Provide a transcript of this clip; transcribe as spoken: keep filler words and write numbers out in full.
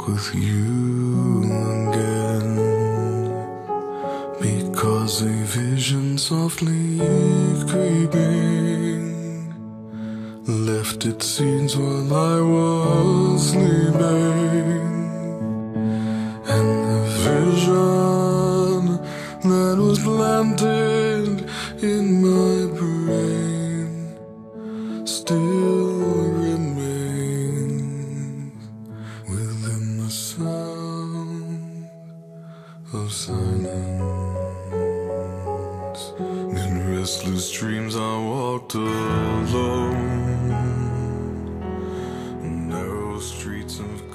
walk with you again, because a vision softly creeping left its seeds while I was sleeping, and the vision that was planted in my brain still remains within the sound of silence. In restless dreams I walked alone, narrow streets of